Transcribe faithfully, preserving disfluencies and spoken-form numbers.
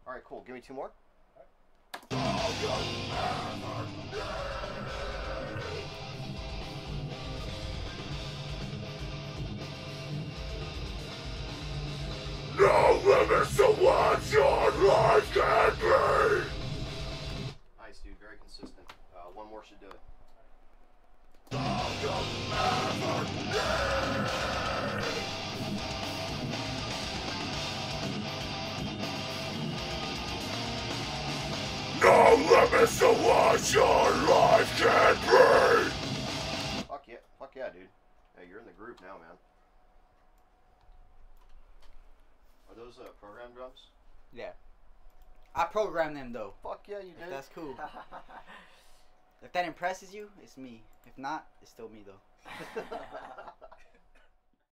All right, cool. Give me two more. No limits to what your life can be. Nice, dude. Very consistent. Uh, one more should do it. No limits to what your life can be. Fuck yeah. Fuck yeah, dude. Yeah, you're in the group now, man. Are those uh, program drums? Yeah. I programmed them though. Fuck yeah, you If did. that's cool. If that impresses you, it's me. If not, it's still me though.